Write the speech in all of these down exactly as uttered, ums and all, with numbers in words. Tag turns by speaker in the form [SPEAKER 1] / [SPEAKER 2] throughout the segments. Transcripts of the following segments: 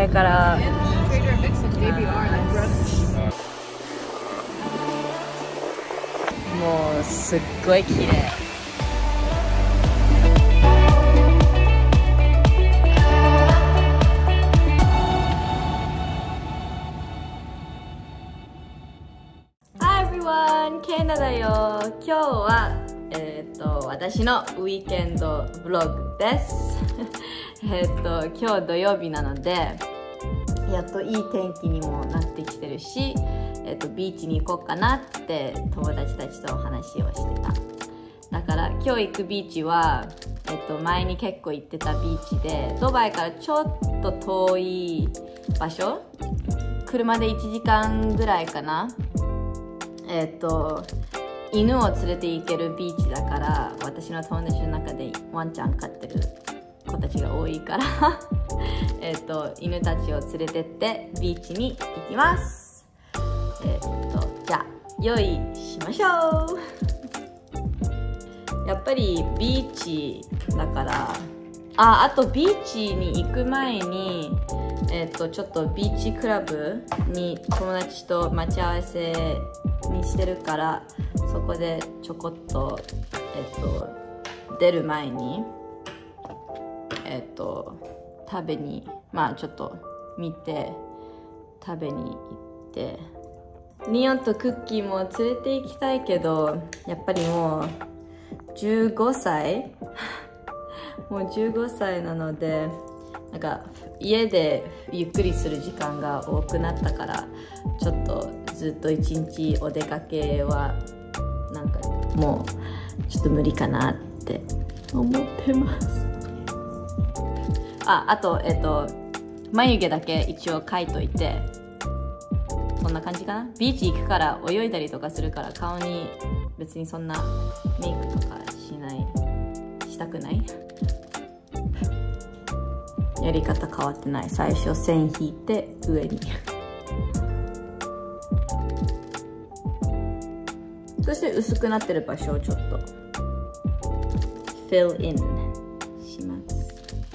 [SPEAKER 1] れからもうすっごい綺麗。Hi everyone! ケイナだよ。今日はえっと私のウィーケンドブログです。えっと今日土曜日なのでやっといい天気にもなってきてるし、えっとビーチに行こうかなって友達たちと話をしてた。だから今日行くビーチは、えっと前に結構行ってたビーチで、ドバイからちょっと遠い場所、車でいちじかんぐらいかな。えっと犬を連れて行けるビーチだから、私の友達の中でワンちゃん飼ってる子たちが多いからえっと犬たちを連れてってビーチに行きます。えっとじゃあ用意しましょう。やっぱりビーチだから、ああとビーチに行く前にえっとちょっとビーチクラブに友達と待ち合わせにしてるから、そこでちょこっとえっと出る前にえっと食べに、まあちょっと見て食べに行って、リオンとクッキーも連れて行きたいけど、やっぱりもうじゅうごさいもうじゅうごさいなので、なんか家でゆっくりする時間が多くなったから、ちょっとずっと一日お出かけはなんかもうちょっと無理かなって思ってます。あ、あとえっと眉毛だけ一応描いといて、こんな感じかな。ビーチ行くから泳いだりとかするから、顔に別にそんなメイクとかしないしたくないやり方変わってない。最初線引いて上にそして薄くなってる場所をちょっとfill in します。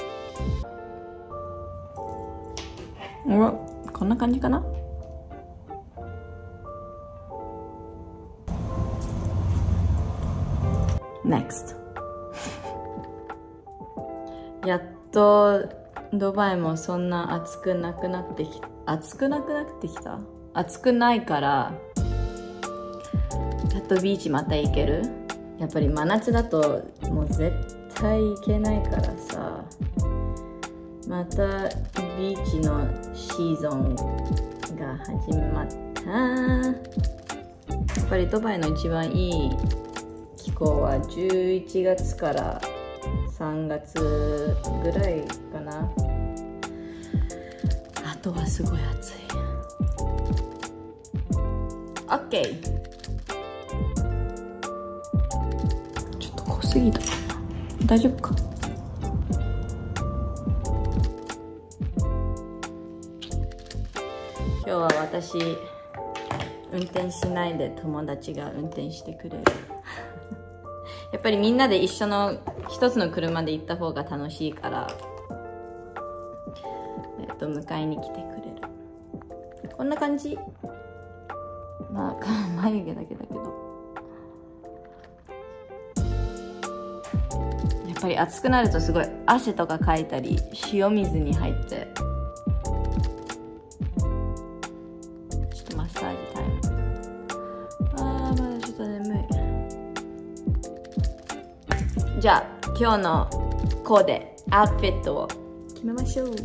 [SPEAKER 1] お、こんな感じかな。Next やっとドバイもそんな暑くなくなってき暑くなくなってきた暑くないから、やっとビーチまた行ける。やっぱり真夏だともう絶対行けないからさ、またビーチのシーズンが始まった。やっぱりドバイの一番いい気候はじゅういちがつからさんがつぐらいかな。あとはすごい暑い。 OK、 ちょっと濃すぎたかな。大丈夫か。今日は私運転しないで友達が運転してくれるやっぱりみんなで一緒の一つの車で行った方が楽しいから、えっと迎えに来てくれる。こんな感じ。まあ眉毛だけだけど、やっぱり暑くなるとすごい汗とかかいたり、塩水に入ってちょっとマッサージタイム。あーまだちょっと眠い。じゃあ今日のコーデアウトフィットを決めましょう。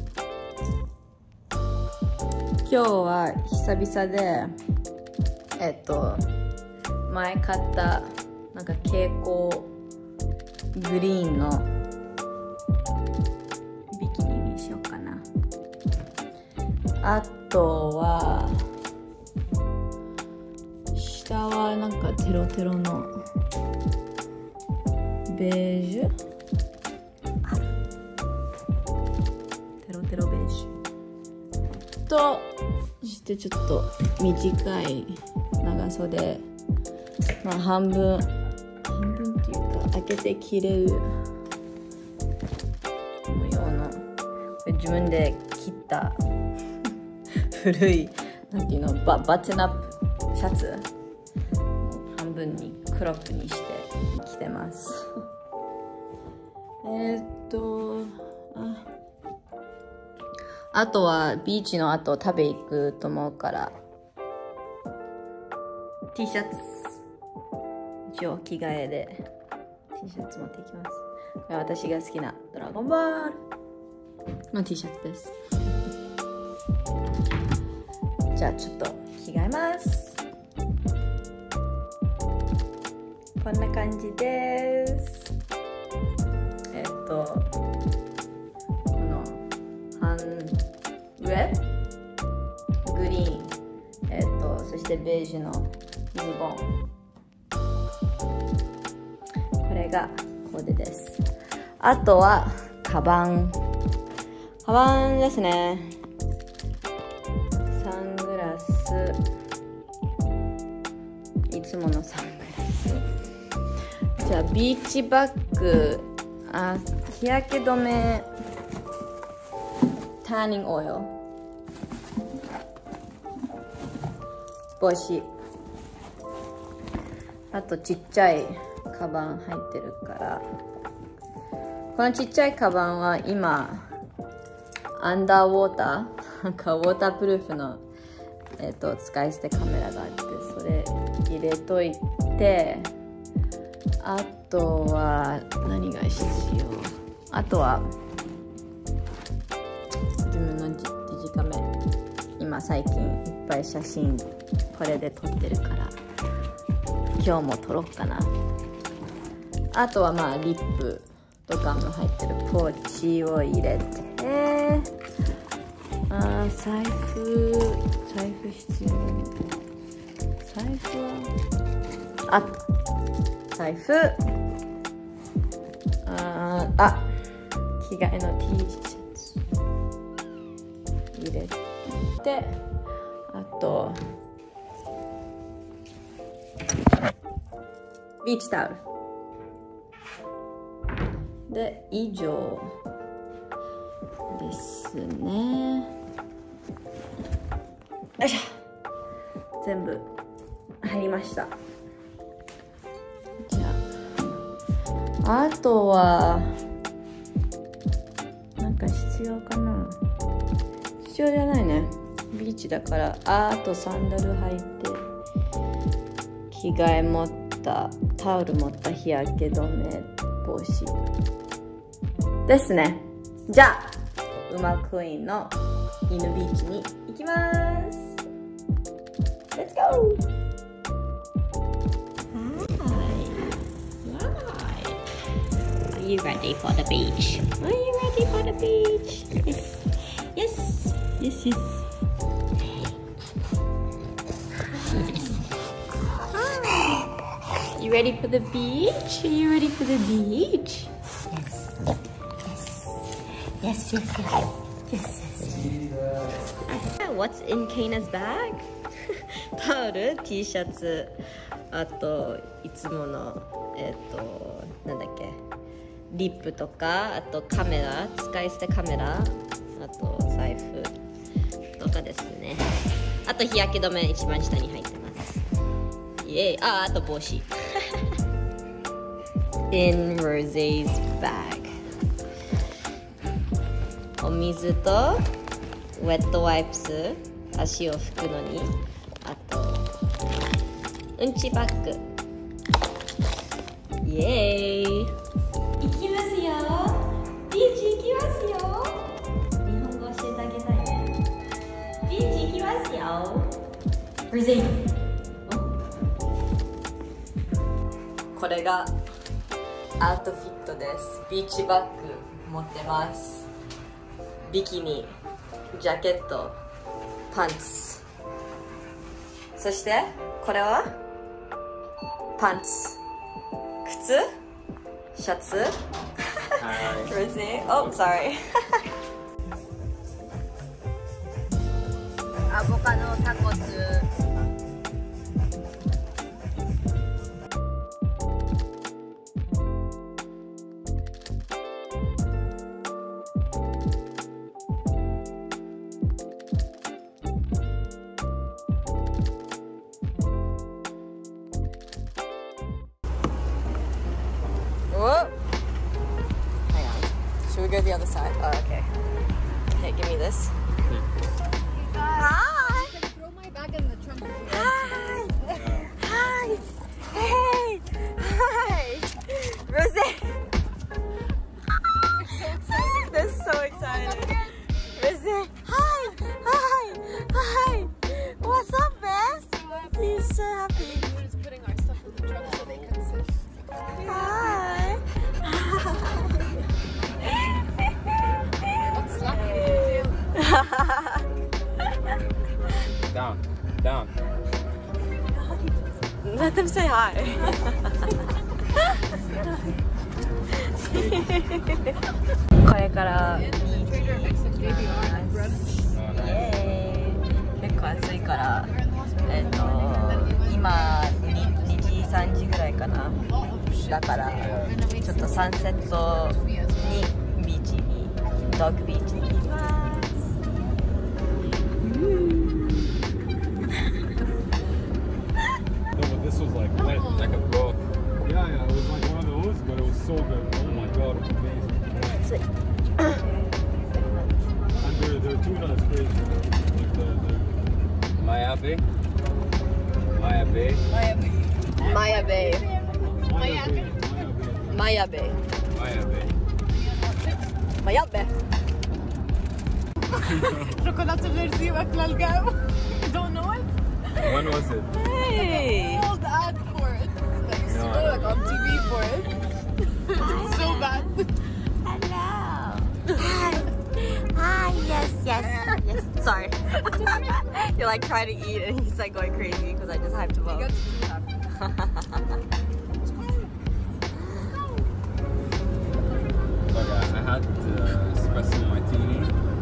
[SPEAKER 1] 今日は久々でえっと前買ったなんか蛍光グリーンのビキニにしようかな。あとは下はなんかテロテロのベージュ、テロテロベージュと、そしてちょっと短い長袖、まあ半分半分っていうか開けて着れる模様の、自分で切った古いなんていうの バ, バツナップシャツ半分にクロップにして着てますえっとああとはビーチの後食べ行くと思うから T シャツ一応着替えで T シャツ持っていきます。これは私が好きなドラゴンボールの T シャツです。じゃあちょっと着替えます。こんな感じです。えっとこの半上グリーン、えっとそしてベージュのズボン、これがコーデです。あとはカバンカバンですね。サングラス、いつものサングラス。じゃあビーチバッグ、あ、日焼け止め、ターニングオイル、帽子、あとちっちゃいカバン入ってるから、このちっちゃいカバンは今アンダーウォーターなんかウォータープルーフの、えー、と使い捨てカメラがあって、それ入れといて、あとは何が必要、あとは自分のデジカメ、今最近いっぱい写真これで撮ってるから今日も撮ろうかな。あとはまあリップとかも入ってるポーチを入れて、あ、財布財布必要、財布はあった財布、ああ着替えの T シャツ入れて、あとビーチタオルで以上ですね。よいしょ、全部入りました。じゃああとはなんか必要かな、必要じゃないね、ビーチだから。あ, あとサンダル履いて、着替え持った、タオル持った、日焼け止め、帽子ですね。じゃあウマクイーンの犬ビーチに行きます。 Let's go! Hi. Hi. Are you ready for the beach? Are you ready for the beach? Yes. Yes. Yes, yes. Hi. You ready for the beach? Are you ready for the beach? Yes, yes, yes, yes, yes, yes. What's in Kaina's bag? タオル、T シャツ、あといつものえっとなんだっけ、リップとか、あとカメラ、使い捨てカメラ、あと財布とかですね。あと日焼け止め一番下に入ってます。イエーイ。あ、あと帽子。In Rosé's bag。お水とウェットワイプス、足を拭くのに、あとうんちバッグ。イエーイ。行きますよ、ビーチ行きますよ。日本語教えてあげたいね。ビーチ行きますよ。Rosé。これがアウトフィットです。ビーチバッグ持ってます。ビキニ、ジャケット、パンツ、そしてこれはパンツ、靴、シャツ、Rosé。 Oh, sorry。 アボカド、タコス、 go the other side. Oh, okay. Hey, give me this. Hi.
[SPEAKER 2] Throw my bag in the trunk.
[SPEAKER 1] Hi. Hi. Hey. Hi. Rosé. They're so excited. Rosé. Hi. Hi. Hi. What's up, Bess? He's so happy.
[SPEAKER 2] We're just putting our stuff in the trunk so they can sit.
[SPEAKER 1] Hi.
[SPEAKER 2] What's slapping?
[SPEAKER 3] Down, down.
[SPEAKER 1] Let them say hi.これからビーチに行きます。イエーイ。結構暑いから、えっと今にじさんじぐらいかな。だからちょっとサンセットにビーチにドッグビーチに行きます。
[SPEAKER 3] This was like lit, like a book. Yeah, yeah, it was like one of those, but it was so good. Oh my god, it was amazing. And their, their tuna is crazy. Like the, the... Maya Bay? Maya Bay?
[SPEAKER 1] Maya Bay.
[SPEAKER 3] Maya Bay.
[SPEAKER 1] Maya Bay.
[SPEAKER 3] Maya Bay.
[SPEAKER 1] Maya Bay.
[SPEAKER 2] شوكولاتة جيرسي واكلة الجو. You don't know it?
[SPEAKER 3] When was it?
[SPEAKER 1] Hey.
[SPEAKER 2] Old ad for it. That used to go like on T V for it. It's so bad.
[SPEAKER 1] Hello. Hi. Hi. Yes. Yes. Yes. Sorry. You're like trying to eat and he's like going crazy because I just hyped him up.
[SPEAKER 3] Okay, I had uh, espresso martini.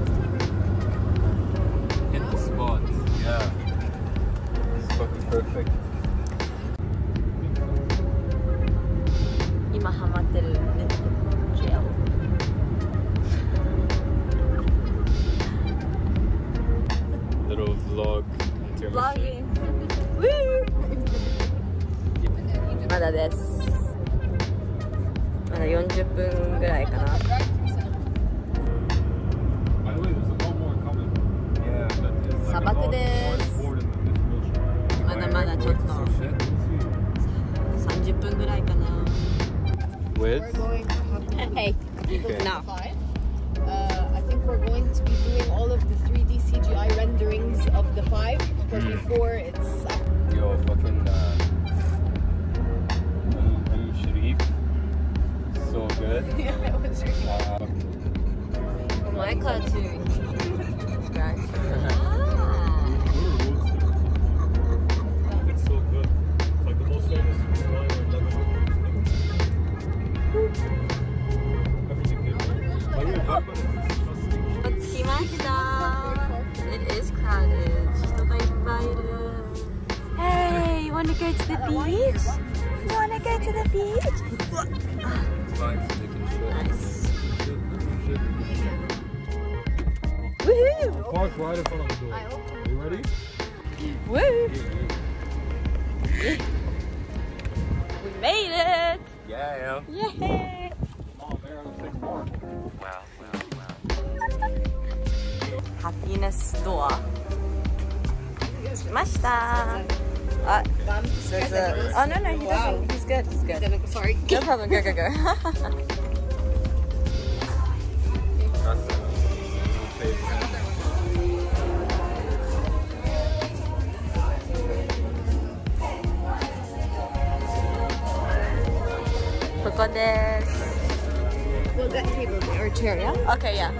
[SPEAKER 3] Hit the spot. Yeah. It's fucking perfect.
[SPEAKER 1] 今ハマってるレッドジェル。
[SPEAKER 3] Little vlog.
[SPEAKER 1] Vlogging. Woo! まだです。まだよんじゅっぷんぐらいかな。
[SPEAKER 3] By the way, there's a lot more coming. Yeah, but it's
[SPEAKER 1] 砂
[SPEAKER 3] like a
[SPEAKER 1] 漠
[SPEAKER 3] lot
[SPEAKER 1] です
[SPEAKER 3] more important than this bullshit.
[SPEAKER 1] まだまだちょっと
[SPEAKER 3] So shit.
[SPEAKER 1] さんじゅっぷんぐらいかな。
[SPEAKER 3] With?
[SPEAKER 2] We're going to have
[SPEAKER 1] Hey.
[SPEAKER 3] Okay.
[SPEAKER 1] No.
[SPEAKER 2] five. Uh, I think we're going to be doing all of the three D C G I renderings of the five. Because
[SPEAKER 3] Mm.
[SPEAKER 2] before it's
[SPEAKER 3] Yo, fucking uh, um, um, Sharif. So good.
[SPEAKER 2] yeah, it was really
[SPEAKER 3] Uh,
[SPEAKER 1] お前から注意。
[SPEAKER 3] It's so good. It's like the most famous designer in Lebanon. Everything they do. By the way, Lebanon is disgusting.
[SPEAKER 1] 着きました。It is crowded. 人がいっぱいいる。Hey, you wanna go to the beach? You wanna go to the beach?
[SPEAKER 3] It's fine, so they can show.
[SPEAKER 1] Nice.
[SPEAKER 3] Shit, shit.
[SPEAKER 1] Woohoo!
[SPEAKER 3] Park right in front of the door.
[SPEAKER 2] I hope.
[SPEAKER 3] Are you ready?
[SPEAKER 1] Woo! We made it!
[SPEAKER 3] Yeah, yeah.
[SPEAKER 1] Yay!
[SPEAKER 3] Oh, there, let's take more. Wow, wow, wow.
[SPEAKER 1] Happiness door. 来ました。あ、there's a... Oh no no, he doesn't. He's good. He's good.
[SPEAKER 2] Sorry.
[SPEAKER 1] No problem. Go go go.
[SPEAKER 3] That's it.
[SPEAKER 1] We'll ここです。
[SPEAKER 2] We'll get table or chair, yeah?
[SPEAKER 1] Okay, yeah.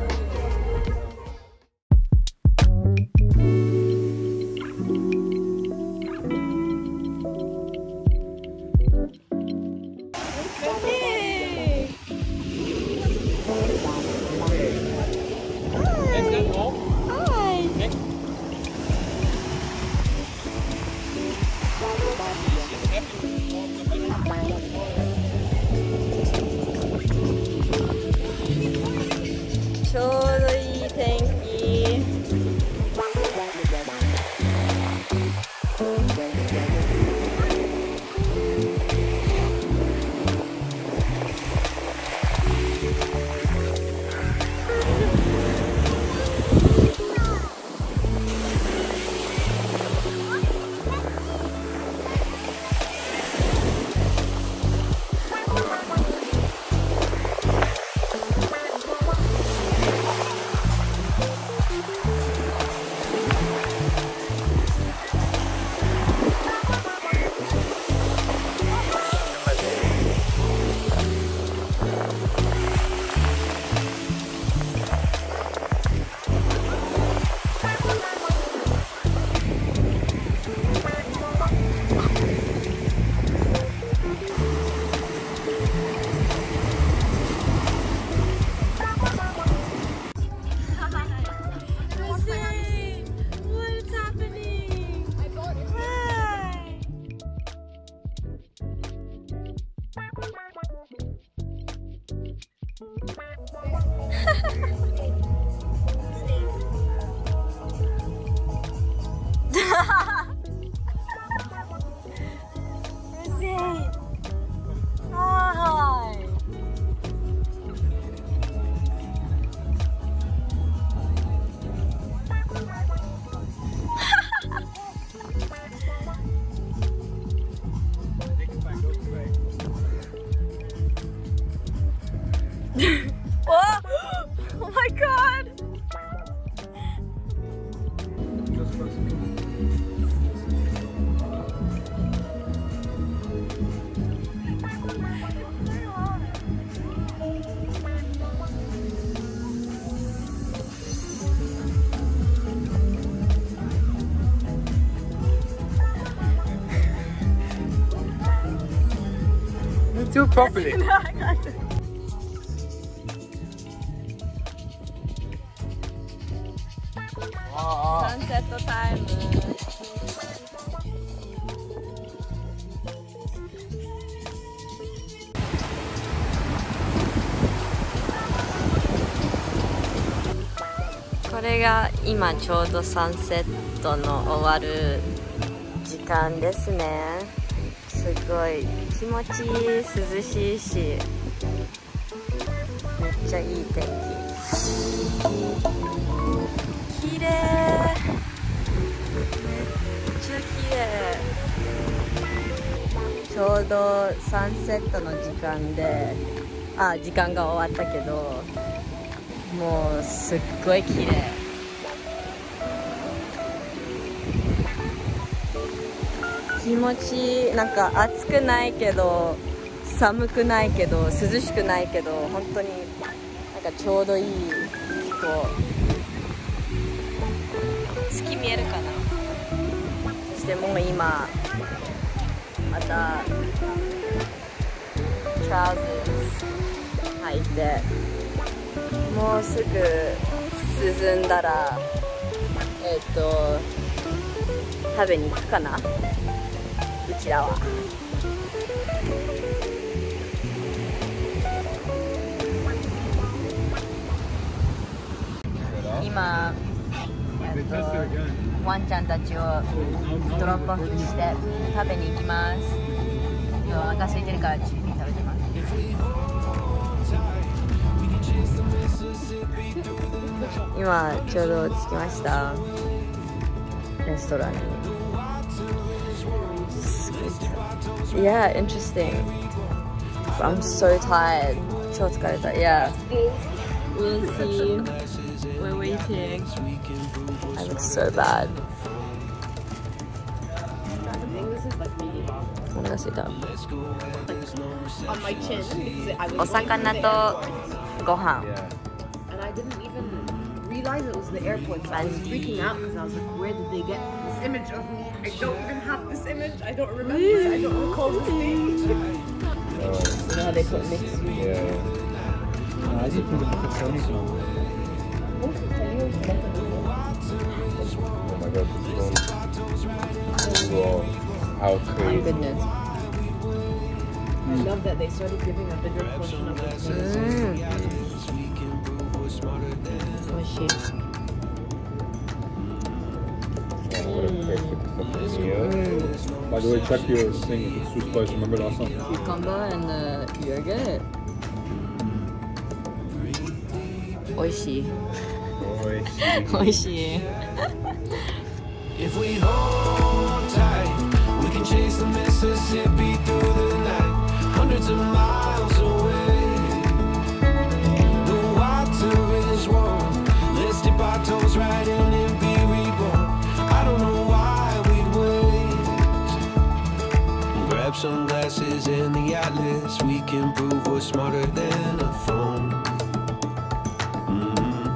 [SPEAKER 1] Sure.
[SPEAKER 3] just for me. Do it properly.
[SPEAKER 1] No, I got it. サンセットタイム。これが今ちょうどサンセットの終わる時間ですね。すごい気持ちいい、涼しいし、めっちゃいい天気。綺麗、めっちゃ綺麗。ちょうどサンセットの時間で、あ、時間が終わったけど、もうすっごい綺麗。気持ちいい。なんか暑くないけど寒くないけど涼しくないけど、本当になんかちょうどいい気候。月見えるかな。そしてもう今またトラウザー履いて、もうすぐ涼んだらえっと食べに行くかな、うちらは。今、えっと、ワンちゃんたちをドロップオフして食べに行きます。今日お腹空いてるからチューピー食べてます。今ちょうど着きました、レストランに。Yeah, interesting. I'm so tired. 超疲れた。Yeah. We'll see. We're waiting. I look so bad. お腹すいた。お魚とご飯。
[SPEAKER 2] And I didn't even realize it was the airport, so I was freaking out because I was like, where did they get this image of me? I don't even have this image. I don't remember. I don't recall this thing.
[SPEAKER 3] Uh,
[SPEAKER 1] You know how they put mixed food?
[SPEAKER 3] yeah. No, I just put it in the Sony's one. Oh my god, this is wow. How
[SPEAKER 1] My
[SPEAKER 3] crazy.
[SPEAKER 1] goodness.
[SPEAKER 2] I love that they started giving a bigger portion of it.
[SPEAKER 1] Mm. Oishii.
[SPEAKER 3] What a perfect fucking meal. By the way, check your thing if it's too spicy. Remember last time?
[SPEAKER 1] Cucumber and the yogurt. Oishii. Oishii.
[SPEAKER 4] If we hold tight, we can chase the Mississippi through the night, hundreds of miles away. The water is warm. Let's dip our toes right in and be reborn. I don't know why we'd wait. Grab some glasses and the atlas. We can prove we're smarter than a phone. Mm-hmm.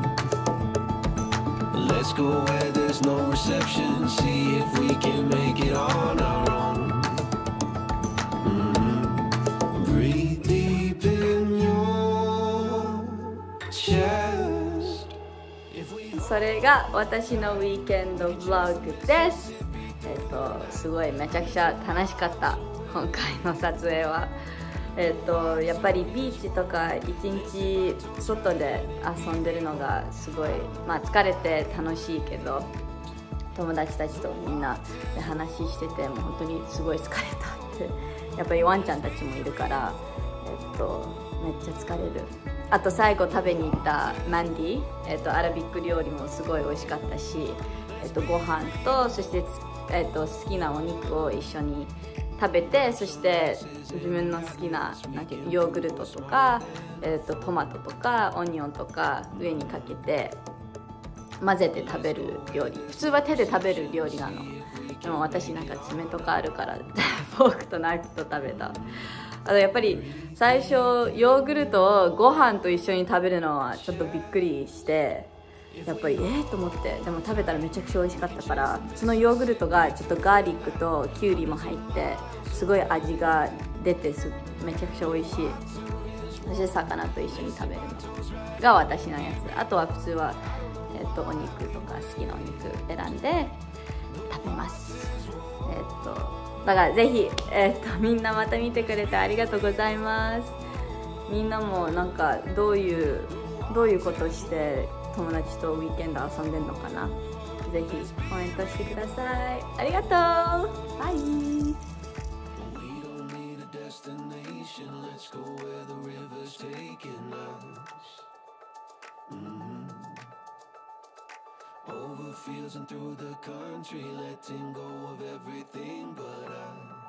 [SPEAKER 4] Let's go where there's no reception. See if we can make it on our own. Mm-hmm. Breathe deep in your chest. If we
[SPEAKER 1] それが私のウィーケンドブログです。えっとすごいめちゃくちゃ楽しかった今回の撮影は。えっとやっぱりビーチとか一日外で遊んでるのがすごい、まあ、疲れて楽しいけど、友達たちとみんなで話してても本当にすごい疲れたってやっぱりワンちゃんたちもいるから、えっとめっちゃ疲れる。あと最後食べに行ったマンディ、えっとアラビック料理もすごい美味しかったし、えっとご飯とそして、えっと好きなお肉を一緒に食べて、そして自分の好きな、なんていうヨーグルトとか、えっとトマトとかオニオンとか上にかけて、 混ぜて食べる料理。普通は手で食べる料理なの。でも私なんか爪とかあるからフォークとナイフと食べた。あとやっぱり最初ヨーグルトをご飯と一緒に食べるのはちょっとびっくりして、やっぱりえーと思って、でも食べたらめちゃくちゃ美味しかったから、そのヨーグルトがちょっとガーリックとキュウリも入ってすごい味が出てすめちゃくちゃ美味しい。そして魚と一緒に食べるのが私のやつ。あとは普通は、えー、とお肉とか好きなお肉選んで食べます。えっ、ー、とだからぜひ、えー、とみんなまた見てくれてありがとうございます。みんなもなんかどういうどういうことして友達とウィーケンド遊んでんのかな。ぜひコメントしてください。ありがとう。バイ。
[SPEAKER 4] We don't need a destination, let's go where the river's taking us. Mhm. Over fields and through the country, letting go of everything but us.